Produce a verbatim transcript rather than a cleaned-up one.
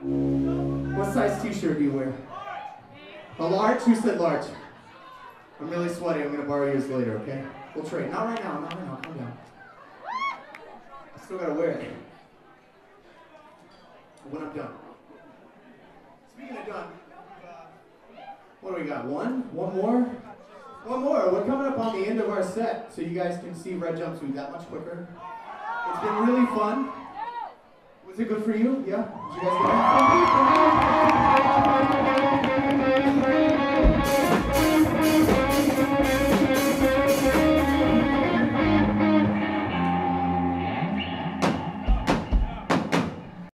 What size t-shirt do you wear? A large? Who said large? I'm really sweaty. I'm going to borrow yours later, okay? We'll trade. Not right now. Not right now. Calm down. I still got to wear it. When I'm done. Speaking of done, what do we got? One? One more? One more. We're coming up on the end of our set, so you guys can see Red Jumpsuit that much quicker. It's been really fun. Was it good for you? Yeah? Did you guys get it?